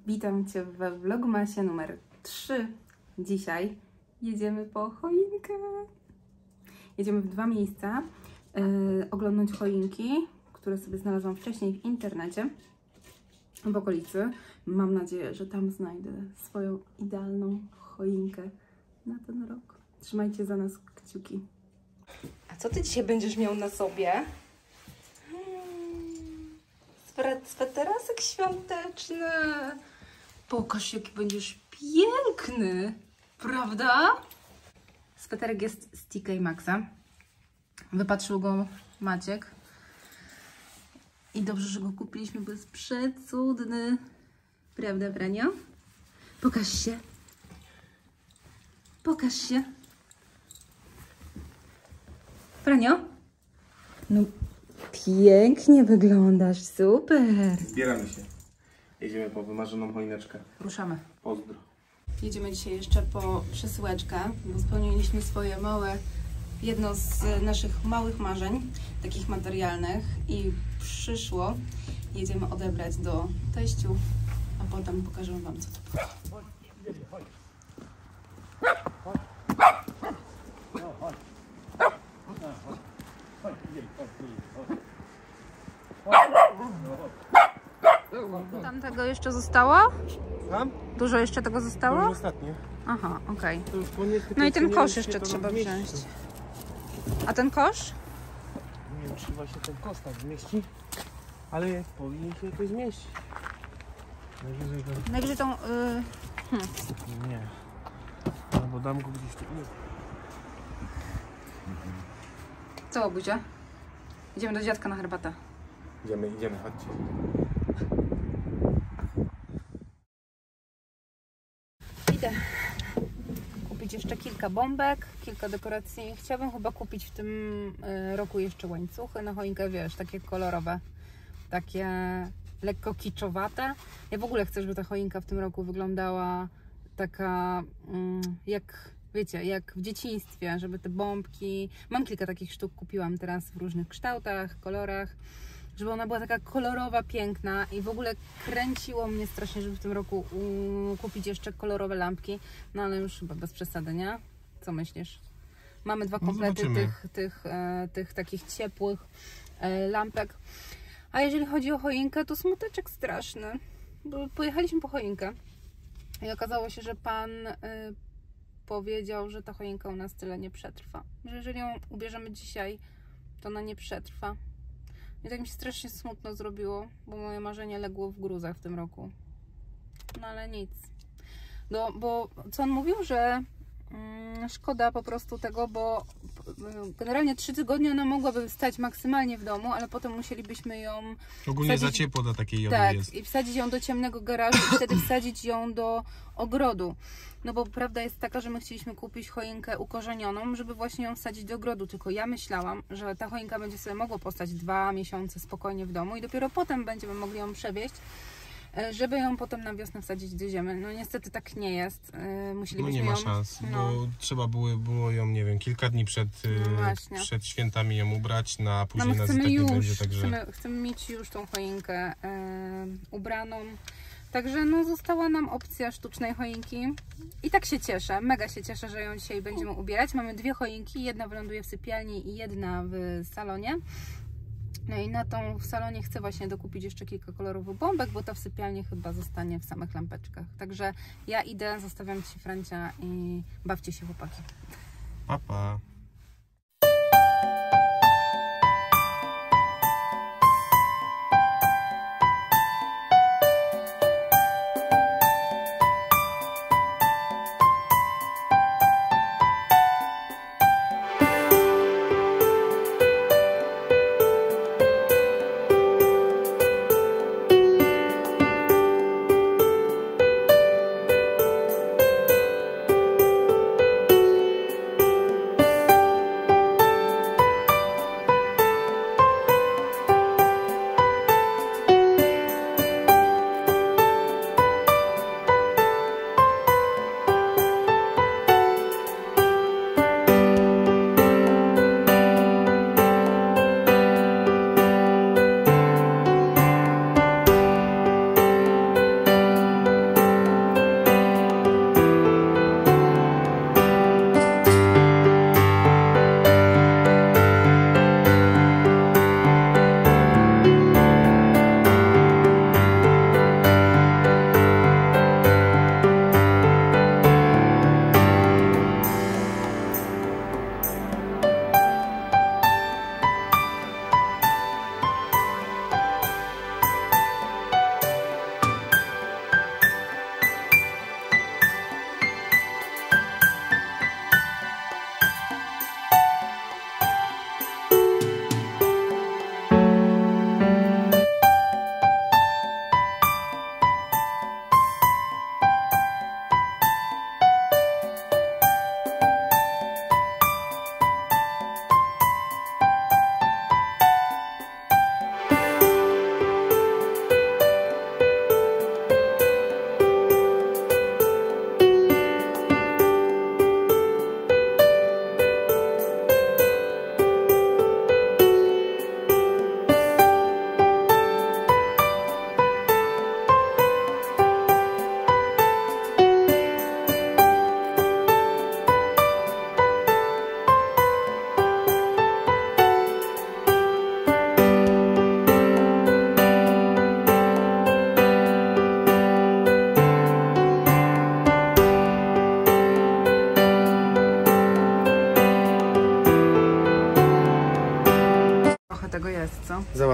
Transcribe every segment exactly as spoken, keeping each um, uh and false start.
Witam Cię we vlogmasie numer trzy. Dzisiaj jedziemy po choinkę. Jedziemy w dwa miejsca yy, oglądnąć choinki, które sobie znalazłam wcześniej w internecie, w okolicy. Mam nadzieję, że tam znajdę swoją idealną choinkę na ten rok. Trzymajcie za nas kciuki. A co Ty dzisiaj będziesz miał na sobie? Hmm, sweterasek świąteczny. Pokaż, jaki będziesz piękny, prawda? Sweterek jest z T K Maxxa. Wypatrzył go Maciek. I dobrze, że go kupiliśmy, bo jest przecudny. Prawda, Franio? Pokaż się. Pokaż się. Franio? No, pięknie wyglądasz, super. Zbieramy się. Jedziemy po wymarzoną choineczkę. Ruszamy. Pozdro. Jedziemy dzisiaj jeszcze po przesyłeczkę, bo spełniliśmy swoje małe, jedno z naszych małych marzeń, takich materialnych, i przyszło. Jedziemy odebrać do teściu, a potem pokażę Wam, co to było. Tamtego jeszcze zostało? Tam? Dużo jeszcze tego zostało? To już ostatnie. Aha, okej. To już koniec. No i ten kosz jeszcze trzeba wziąć. A ten kosz? Nie wiem, czy chyba się ten kosz tak zmieści, ale powinien się jakoś zmieścić. Najwyżej go... Najwyżej tą... Yy... Hmm. Nie. No bo dam go gdzieś tu. Co, Buzia? Idziemy do dziadka na herbatę. Idziemy, idziemy, chodźcie. Idę kupić jeszcze kilka bombek, kilka dekoracji. Chciałabym chyba kupić w tym roku jeszcze łańcuchy na choinkę, wiesz, takie kolorowe, takie lekko kiczowate. Ja w ogóle chcę, żeby ta choinka w tym roku wyglądała taka jak, wiecie, jak w dzieciństwie, żeby te bombki, mam kilka takich sztuk, kupiłam teraz w różnych kształtach, kolorach, żeby ona była taka kolorowa, piękna, i w ogóle kręciło mnie strasznie, żeby w tym roku um, kupić jeszcze kolorowe lampki, no ale już chyba bez przesady, nie? Co myślisz? Mamy dwa komplety no tych, tych, e, tych takich ciepłych e, lampek. A jeżeli chodzi o choinkę, to smuteczek straszny, bo pojechaliśmy po choinkę i okazało się, że pan e, powiedział, że ta choinka u nas tyle nie przetrwa, że jeżeli ją ubierzemy dzisiaj, to ona nie przetrwa. I tak mi się strasznie smutno zrobiło, bo moje marzenie legło w gruzach w tym roku. No ale nic. No, bo co on mówił, że mm, szkoda po prostu tego, bo generalnie trzy tygodnie ona mogłaby stać maksymalnie w domu, ale potem musielibyśmy ją... Ogólnie wsadzić, za ciepło do takiej jody tak, jest. i wsadzić ją do ciemnego garażu i wtedy wsadzić ją do ogrodu. No bo prawda jest taka, że my chcieliśmy kupić choinkę ukorzenioną, żeby właśnie ją wsadzić do ogrodu, tylko ja myślałam, że ta choinka będzie sobie mogła postać dwa miesiące spokojnie w domu i dopiero potem będziemy mogli ją przewieźć, żeby ją potem na wiosnę wsadzić do ziemi. No niestety tak nie jest. Musielibyśmy no nie ma ją... szans, no. bo trzeba było, było ją, nie wiem, kilka dni przed, no przed świętami ją ubrać, na a później no nas i tak już, nie będzie, także... Chcemy, chcemy mieć już tą choinkę e, ubraną. Także no została nam opcja sztucznej choinki i tak się cieszę, mega się cieszę, że ją dzisiaj będziemy ubierać. Mamy dwie choinki, jedna wyląduje w sypialni i jedna w salonie. No i na tą w salonie chcę właśnie dokupić jeszcze kilka kolorowych bombek, bo ta w sypialni chyba zostanie w samych lampeczkach. Także ja idę, zostawiam Ci Francia i bawcie się, chłopaki. Pa, pa.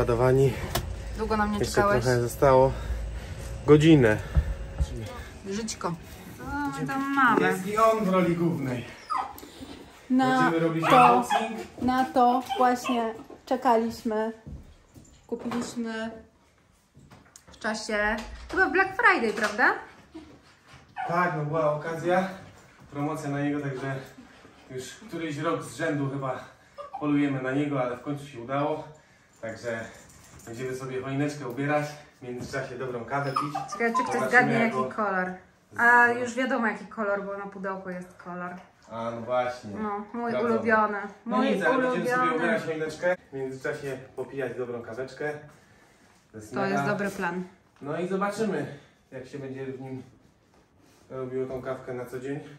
naładowani. Długo nam nie Jeszcze czekałeś? trochę zostało. Godzinę. Żyćko. Co my tam mamy? Jest i on w roli głównej. Na Będziemy robić to, unboxing. na to właśnie czekaliśmy. Kupiliśmy w czasie chyba Black Friday, prawda? Tak, no była okazja. Promocja na niego, także już któryś rok z rzędu chyba polujemy na niego, ale w końcu się udało. Także będziemy sobie choineczkę ubierać. W międzyczasie dobrą kawę pić. Ciekawe, czy ktoś Zobaczymy, zgadnie jak jaki go- kolor. A już wiadomo jaki kolor, bo na pudełku jest kolor. A no właśnie. No, mój Wiadomo. ulubiony. No Mój nic, ale będziemy sobie ulubiony. ubierać choineczkę. W międzyczasie popijać dobrą kaweczkę. To jest, To mega. jest dobry plan. No i zobaczymy, jak się będzie w nim robiło tą kawkę na co dzień.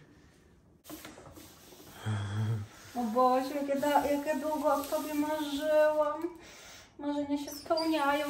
O Boże, jak ja, da, jak ja długo o Tobie marzyłam. Marzenia się spełniają.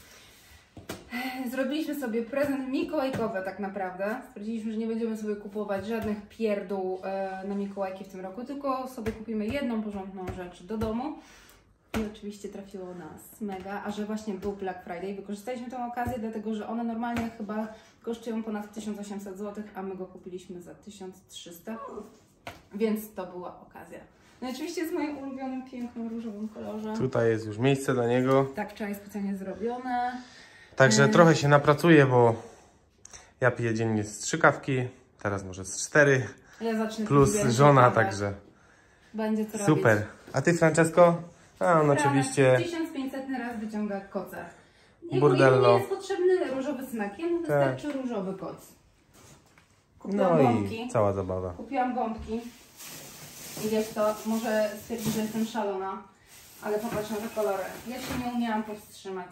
Zrobiliśmy sobie prezent mikołajkowy tak naprawdę. Stwierdziliśmy, że nie będziemy sobie kupować żadnych pierdół e, na Mikołajki w tym roku, tylko sobie kupimy jedną porządną rzecz do domu. I oczywiście trafiło nas mega, a że właśnie był Black Friday, wykorzystaliśmy tę okazję, dlatego że one normalnie chyba kosztują ponad tysiąc osiemset złotych, a my go kupiliśmy za tysiąc trzysta, więc to była okazja. No i oczywiście jest w moim ulubionym, pięknym, różowym kolorze. Tutaj jest już miejsce dla niego. Tak, wczoraj specjalnie zrobione. Także Mm. trochę się napracuję, bo ja piję dziennie z trzy kawki, teraz może z cztery, Ja zacznę plus pić więcej żona, kawek. także Będzie co super. robić. A ty, Francesco? A on Franek oczywiście... tysiąc pięćset raz wyciąga koca. Jemu Burdello. nie jest potrzebny różowy smak, jemu wystarczy różowy koc. Kupiłam No bombki. i cała zabawa. Kupiłam gąbki i wiesz to, może stwierdzić, że jestem szalona, ale popatrz na te kolory. Ja się nie umiałam powstrzymać.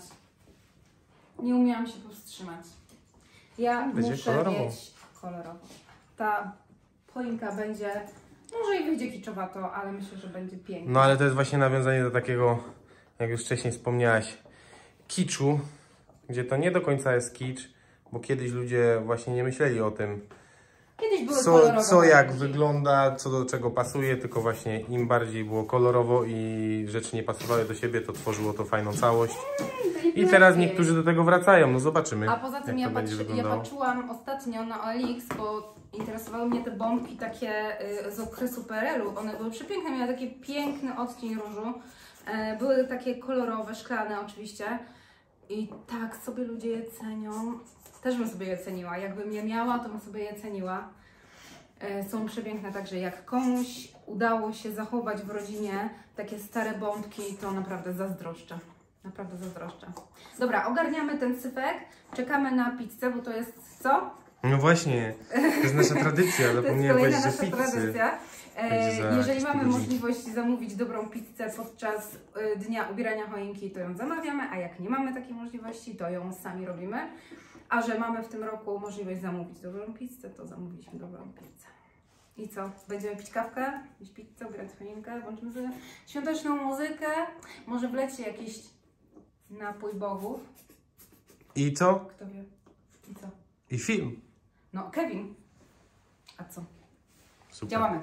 Nie umiałam się powstrzymać. Ja Będzie muszę kolorowo. mieć kolorowo. Ta choinka będzie, może i wyjdzie kiczowato, ale myślę, że będzie piękna. No ale to jest właśnie nawiązanie do takiego, jak już wcześniej wspomniałaś, kiczu, gdzie to nie do końca jest kicz, bo kiedyś ludzie właśnie nie myśleli o tym, Kiedyś były co, kolorowe co jak bardziej. wygląda, co do czego pasuje, tylko właśnie im bardziej było kolorowo i rzeczy nie pasowały do siebie, to tworzyło to fajną całość. I teraz niektórzy do tego wracają, no zobaczymy, A poza tym jak ja, to będzie patrzy, ja wyglądało. patrzyłam ostatnio na O L X, bo interesowały mnie te bombki takie y, z okresu P R L-u. One były przepiękne, miały taki piękny odcień różu. E, były takie kolorowe, szklane oczywiście. I tak sobie ludzie je cenią. Też bym sobie je ceniła. Jakbym je miała, to bym sobie je ceniła. E, są przepiękne, także jak komuś udało się zachować w rodzinie takie stare bombki, to naprawdę zazdroszczę. Naprawdę zazdroszczę. Dobra, ogarniamy ten sypek, czekamy na pizzę, bo to jest co? No właśnie, to jest nasza tradycja, To jest zapomniałem kolejna powiedzieć, że nasza pizzy. tradycja. E, Będzie za jeżeli mamy cztery możliwość zamówić dobrą pizzę podczas y, dnia ubierania choinki, to ją zamawiamy, a jak nie mamy takiej możliwości, to ją sami robimy. A że mamy w tym roku możliwość zamówić dobrą pizzę, to zamówiliśmy dobrą pizzę. I co? Będziemy pić kawkę, pić pizzę, ubierać choinkę, włączymy sobie świąteczną muzykę, może wleci jakiś napój bogów. I co? Kto wie? I co? I film. No, Kevin. A co? Super. Działamy.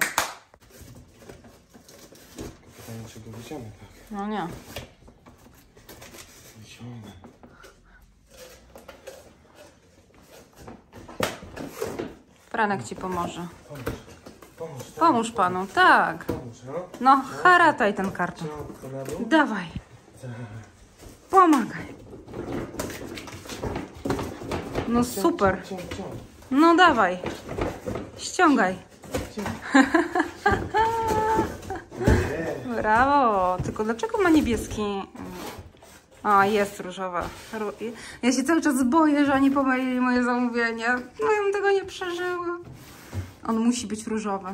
Pytanie, czy go wyciągnę, tak? No nie. Wyciągnę. Franek Ci pomoże. Pomóż. Pomóż. tak. Pomóż Panu, tak. Pomóż, no. No, harataj ten karton. Ciąg to na dół. Dawaj. Pomagaj. No super. Ciąg, ciąg. No dawaj. Ściągaj. Brawo. Tylko dlaczego ma niebieski? A, jest różowa. Ru- Ja się cały czas boję, że oni pomylili moje zamówienie. No ja bym tego nie przeżyła. On musi być różowy.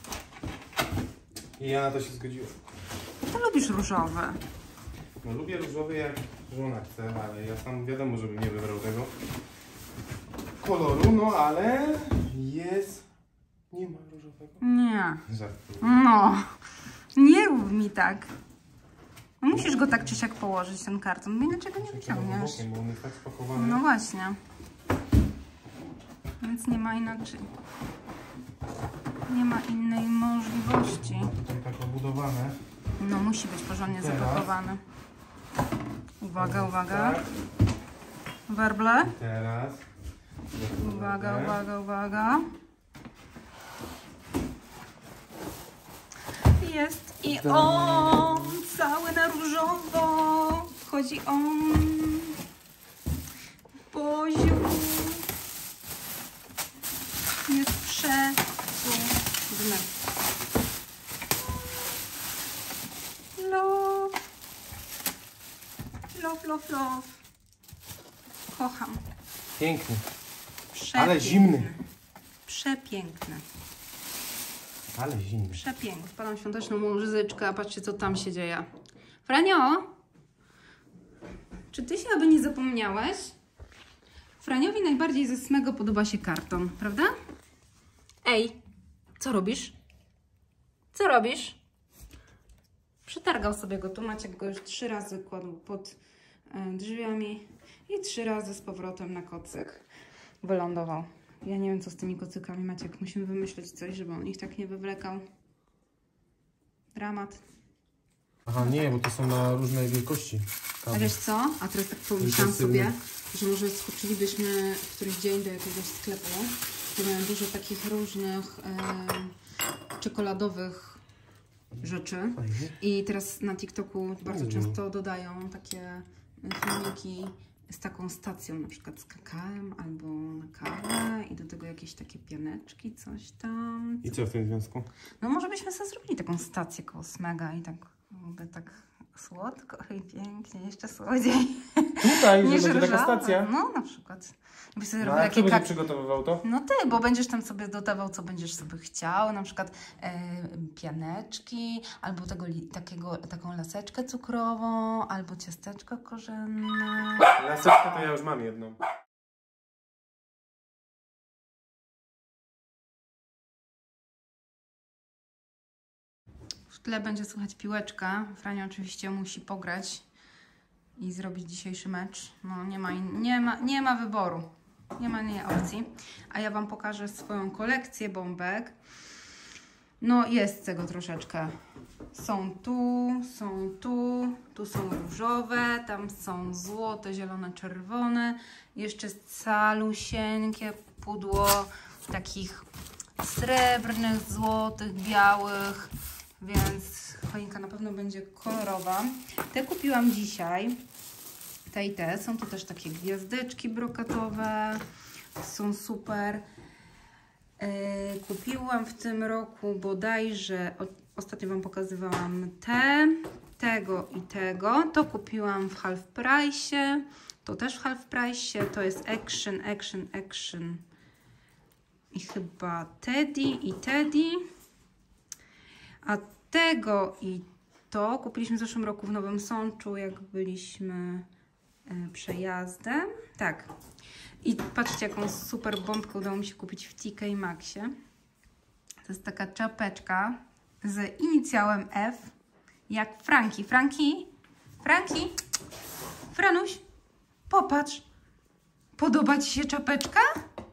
I ja na to się zgodziłem. Ty lubisz różowe. No lubię różowy jak żona chce, ale ja sam wiadomo, żebym nie wybrał tego koloru, no ale jest... Nie ma różowego. Nie. Żartuję. No. Nie rób mi tak. No musisz go tak czy siak położyć, ten karton, bo inaczej go nie wyciągniesz. Bokiem, bo on jest tak spakowany. No właśnie. Więc nie ma inaczej. Nie ma innej możliwości. Tutaj tak obudowane. No musi być porządnie Teraz? zapakowany. Uwaga, uwaga. Tak. Werble. I teraz. Uwaga, uwaga, uwaga. Jest i on, cały na różowo. Wchodzi on. Boziu. Jest przecudny. Love. Love, love, love. Kocham. Piękny. Przepiękny. Ale zimny. Przepiękny. Ale zimny. Przepiękny. Wpadam świąteczną muzyczkę, a patrzcie, co tam się dzieje. Franio, czy ty się aby nie zapomniałeś? Franiowi najbardziej ze Smego podoba się karton, prawda? Ej, co robisz? Co robisz? Przetargał sobie go tu. Maciek go już trzy razy kładł pod e, drzwiami i trzy razy z powrotem na kocyk wylądował. Ja nie wiem, co z tymi kocykami, Maciek. Musimy wymyślić coś, żeby on ich tak nie wywlekał. Dramat. Aha, nie, bo to są na różnej wielkości. A wiesz co? A teraz tak pomyślałam sobie, że może skoczylibyśmy w któryś dzień do jakiegoś sklepu, gdzie mają dużo takich różnych e, czekoladowych rzeczy. Fajnie. I teraz na TikToku bardzo często dodają takie filmiki z taką stacją, na przykład z kakałem albo na kawę i do tego jakieś takie pianeczki, coś tam. I co w tym związku? No może byśmy sobie zrobili taką stację koło Smega i tak mogę tak słodko i pięknie, jeszcze słodziej. Tutaj, Nie że będzie taka żarżawa. stacja. No na przykład. Byś sobie No, robił a takie kto będzie kak... przygotowywał to? No ty, bo będziesz tam sobie dodawał, co będziesz sobie chciał, na przykład e, pianeczki, albo tego, li, takiego, taką laseczkę cukrową, albo ciasteczko korzenne. Laseczkę to ja już mam jedną. W tle będzie słychać piłeczka. Frania oczywiście musi pograć i zrobić dzisiejszy mecz. No nie ma, in... nie ma, nie ma wyboru. Nie ma innej opcji. A ja Wam pokażę swoją kolekcję bombek. No jest tego troszeczkę. Są tu, są tu, tu są różowe, tam są złote, zielone, czerwone. Jeszcze jest calusieńkie pudło takich srebrnych, złotych, białych. Więc choinka na pewno będzie kolorowa. Te kupiłam dzisiaj. Te i te. Są tu też takie gwiazdeczki brokatowe. Są super. Yy, kupiłam w tym roku bodajże, o, ostatnio Wam pokazywałam te, tego i tego. To kupiłam w half price. To też w half price. To jest Action, Action, Action. I chyba Teddy i Teddy. A tego i to kupiliśmy w zeszłym roku w Nowym Sączu, jak byliśmy e, przejazdem. Tak. I patrzcie, jaką super bombkę udało mi się kupić w T K Maxie. To jest taka czapeczka z inicjałem F, jak Franki. Franki? Franki? Franuś? Popatrz. Podoba Ci się czapeczka?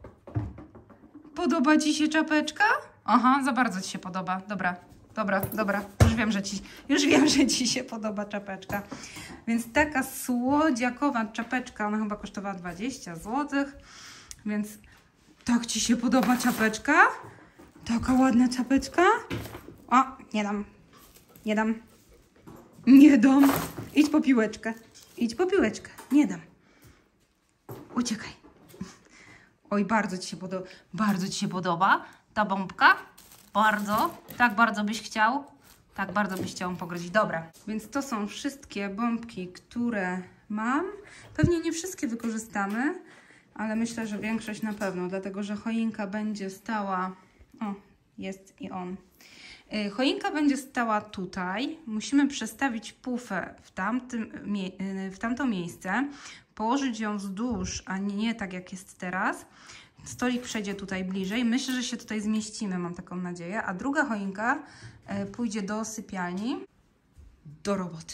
Podoba Ci się czapeczka? Aha, za bardzo Ci się podoba. Dobra. Dobra, dobra, już wiem, że ci, już wiem, że ci się podoba czapeczka. Więc taka słodziakowa czapeczka, ona chyba kosztowała dwadzieścia złotych. Więc tak Ci się podoba czapeczka? Taka ładna czapeczka? O, nie dam, nie dam, nie dam. Idź po piłeczkę, idź po piłeczkę, nie dam. Uciekaj. Oj, bardzo Ci się podoba, bardzo Ci się podoba ta bombka? Bardzo, tak bardzo byś chciał, tak bardzo byś chciał pograć. Dobra, więc to są wszystkie bombki, które mam. Pewnie nie wszystkie wykorzystamy, ale myślę, że większość na pewno, dlatego że choinka będzie stała... O, jest i on. Yy, choinka będzie stała tutaj. Musimy przestawić pufę w, tamtym, yy, w tamto miejsce, położyć ją wzdłuż, a nie tak jak jest teraz. Stolik przejdzie tutaj bliżej. Myślę, że się tutaj zmieścimy, mam taką nadzieję. A druga choinka y, pójdzie do sypialni. Do roboty.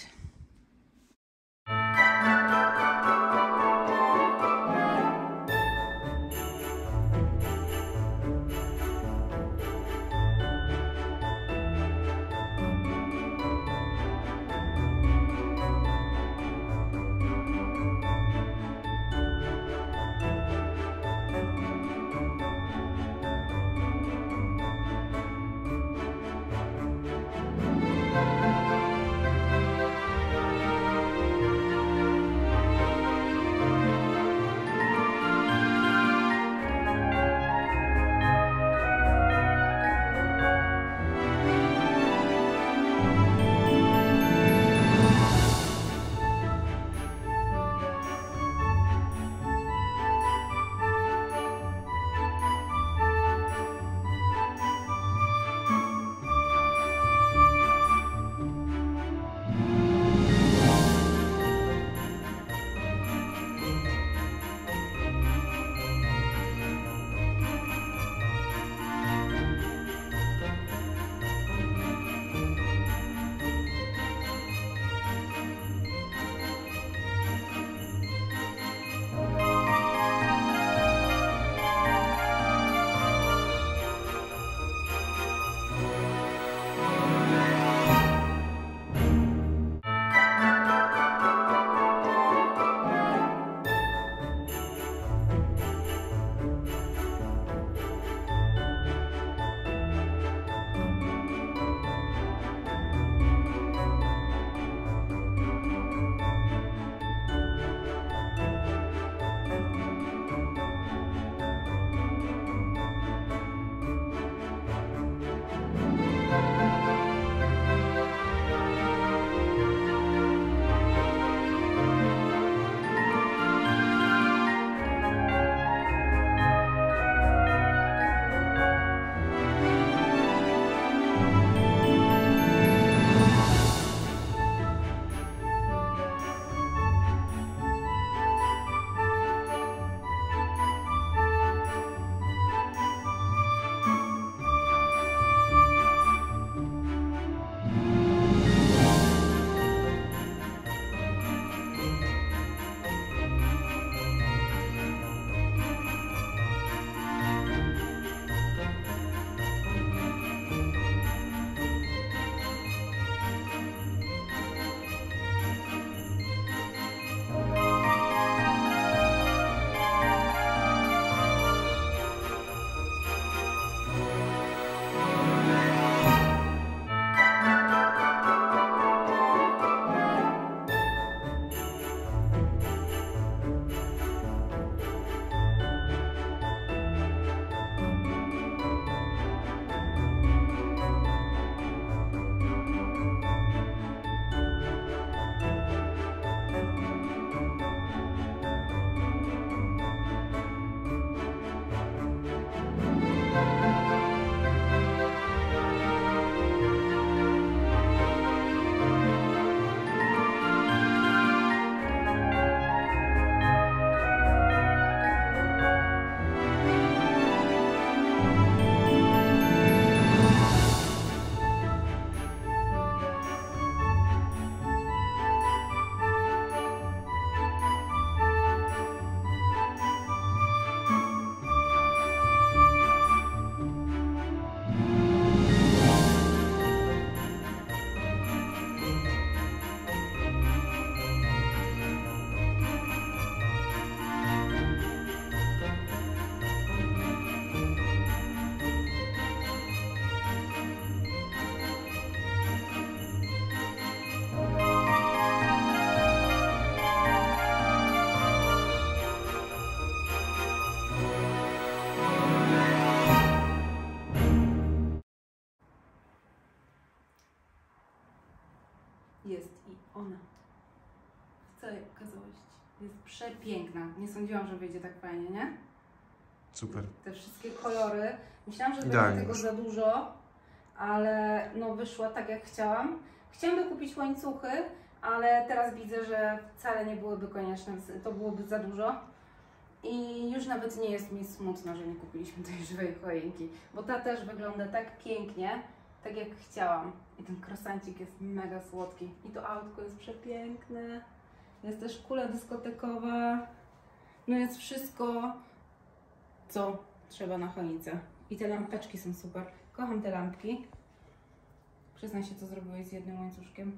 Jest przepiękna. Nie sądziłam, że wyjdzie tak fajnie, nie? Super. Te wszystkie kolory. Myślałam, że Idealnie będzie tego wyszło. za dużo, ale no wyszła tak jak chciałam. Chciałam dokupić łańcuchy, ale teraz widzę, że wcale nie byłyby konieczne, to byłoby za dużo. I już nawet nie jest mi smutno, że nie kupiliśmy tej żywej choinki, bo ta też wygląda tak pięknie, tak jak chciałam. I ten krosancik jest mega słodki. I to autko jest przepiękne. Jest też kula dyskotekowa. No jest wszystko, co trzeba na choince. I te lampeczki są super. Kocham te lampki. Przyznaj się, co zrobiłeś z jednym łańcuszkiem.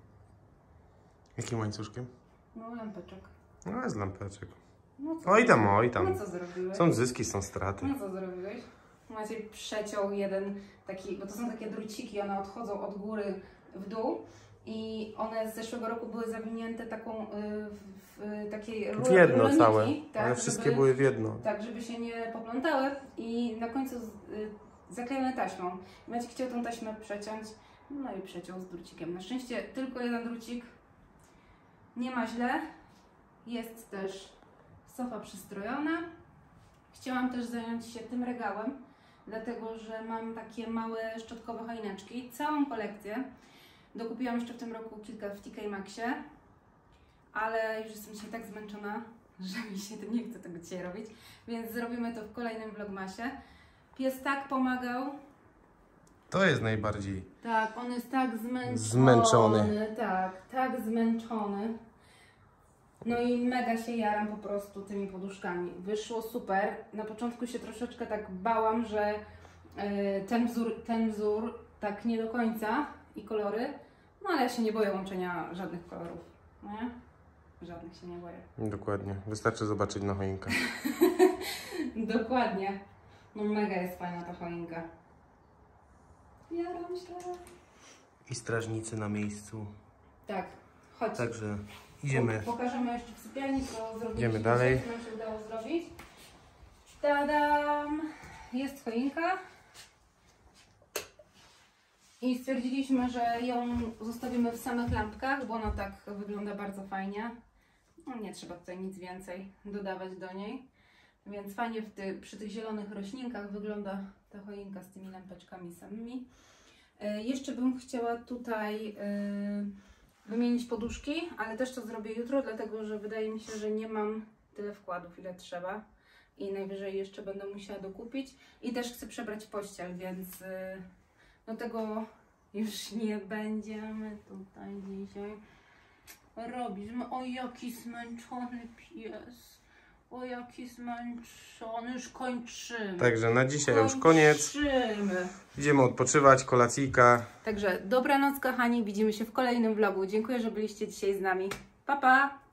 Jakim łańcuszkiem? No lampeczek. No jest lampeczek. No co? Oj tam, oj tam. No co zrobiłeś? Są zyski, są straty. No co zrobiłeś? Maciej przeciął jeden taki, bo to są takie druciki, one odchodzą od góry w dół i one z zeszłego roku były zawinięte taką y, w, w takiej W jedno rolniki, całe, tak, ale wszystkie żeby, były w jedno. tak, żeby się nie poplątały i na końcu z, y, zaklejone taśmą. Maciek chciał tą taśmę przeciąć, no i przeciął z drucikiem. Na szczęście tylko jeden drucik, nie ma źle. Jest też sofa przystrojona. Chciałam też zająć się tym regałem, dlatego że mam takie małe szczotkowe choineczki, całą kolekcję. Dokupiłam jeszcze w tym roku kilka w T K Maxie, ale już jestem dzisiaj tak zmęczona, że mi się nie chce tego dzisiaj robić, więc zrobimy to w kolejnym vlogmasie. Pies tak pomagał. To jest najbardziej. Tak, on jest tak zmęczony. Zmęczony. Tak, tak zmęczony. No i mega się jaram po prostu tymi poduszkami. Wyszło super. Na początku się troszeczkę tak bałam, że yy, ten wzór, ten wzór tak nie do końca i kolory, no ale ja się nie boję łączenia żadnych kolorów, nie? Żadnych się nie boję. Dokładnie. Wystarczy zobaczyć na choinkę. Dokładnie. No mega jest fajna ta choinka. Jaram się. I strażnicy na miejscu. Tak, chodź. Także idziemy. Pokażemy jeszcze w sypialni, co zrobiliśmy. Idziemy dalej. Co nam się udało zrobić. Tadam! Jest choinka. I stwierdziliśmy, że ją zostawimy w samych lampkach, bo ona tak wygląda bardzo fajnie. No, nie trzeba tutaj nic więcej dodawać do niej. Więc fajnie w ty, przy tych zielonych roślinkach wygląda ta choinka z tymi lampeczkami samymi. E, jeszcze bym chciała tutaj e, wymienić poduszki, ale też to zrobię jutro, dlatego że wydaje mi się, że nie mam tyle wkładów, ile trzeba. I najwyżej jeszcze będę musiała dokupić. I też chcę przebrać pościel, więc e, no tego już nie będziemy tutaj dzisiaj robić. O, jaki zmęczony pies. O, jaki zmęczony. Już kończymy. Także na dzisiaj już koniec. Kończymy. Idziemy odpoczywać, kolacyjka. Także dobranoc kochani, widzimy się w kolejnym vlogu. Dziękuję, że byliście dzisiaj z nami. Pa, pa!